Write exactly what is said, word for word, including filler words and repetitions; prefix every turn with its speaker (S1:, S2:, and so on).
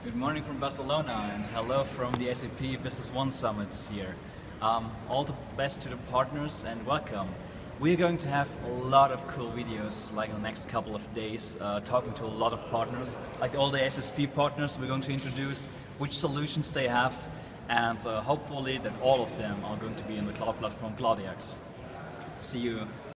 S1: Good morning from Barcelona and hello from the S A P Business One summits here. Um, all the best to the partners and welcome. We're going to have a lot of cool videos like in the next couple of days, uh, talking to a lot of partners, like all the S A P partners. We're going to introduce which solutions they have, and uh, hopefully that all of them are going to be in the cloud platform Cloud A X. See you